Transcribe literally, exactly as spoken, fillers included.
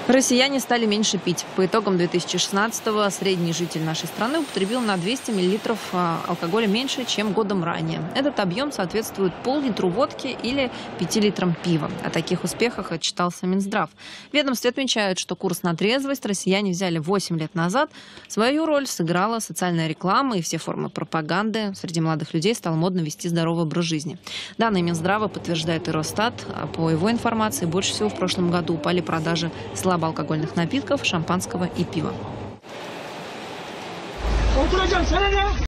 Россияне стали меньше пить. По итогам две тысячи шестнадцатого средний житель нашей страны употребил на двести миллилитров алкоголя меньше, чем годом ранее. Этот объем соответствует пол-литру водки или пяти литрам пива. О таких успехах отчитался Минздрав. В ведомстве отмечают, что курс на трезвость россияне взяли восемь лет назад. Свою роль сыграла социальная реклама и все формы пропаганды. Среди молодых людей стало модно вести здоровый образ жизни. Данные Минздрава подтверждает и Росстат. По его информации, больше всего в прошлом году упали продажи слабоалкогольных напитков, шампанского и пива.